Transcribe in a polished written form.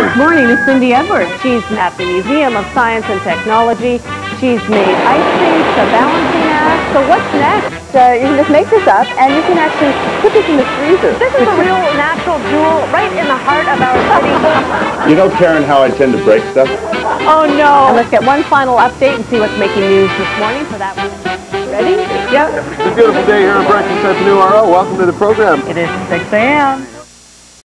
This morning is Cindy Edwards. She's at the Museum of Science and Technology. She's made ice skates, a balancing act. So what's next? You can just make this up, and you can actually put this in the freezer. This is a real natural jewel right in the heart of our city. You know, Karen, how I tend to break stuff? Oh, no. And let's get one final update and see what's making news this morning. For that, ready? Yep. It's a beautiful day here on Breakfast at the CHRO. Welcome to the program. It is 6 a.m.